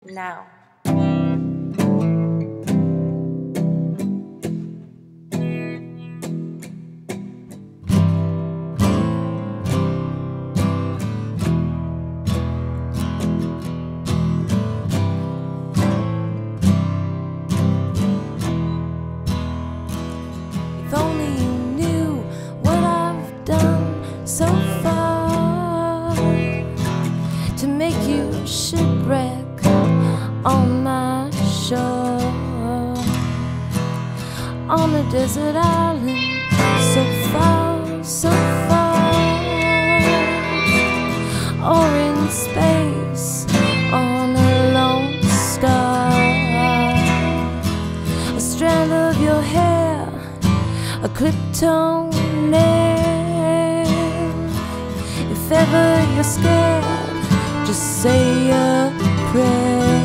now. If only you knew what I've done so far to make you shipwreck on my shore, on a desert island, so far, so far, or in space on a lone star. A strand of your hair, a clipped toenail. If ever you're scared, just say a prayer.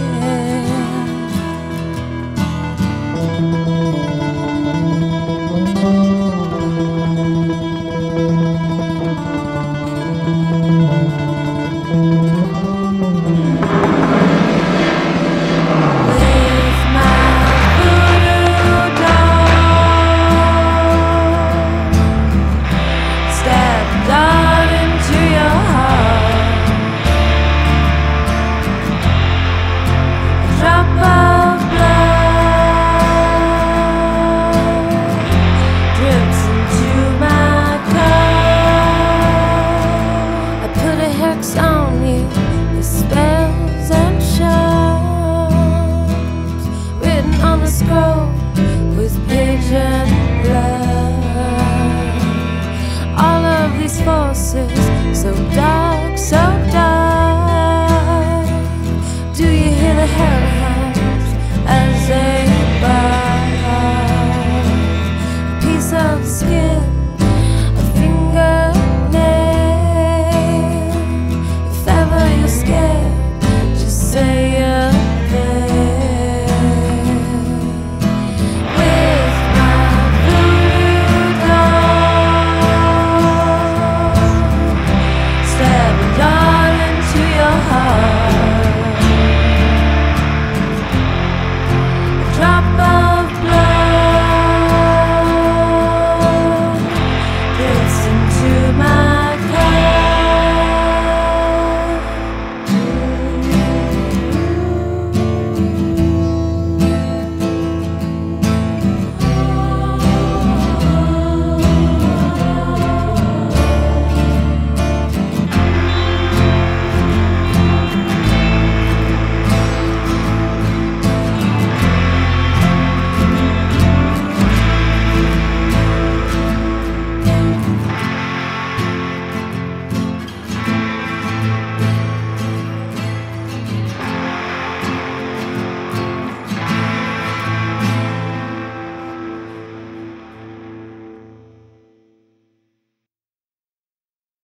So dark, so dark. Do you hear the hurricane?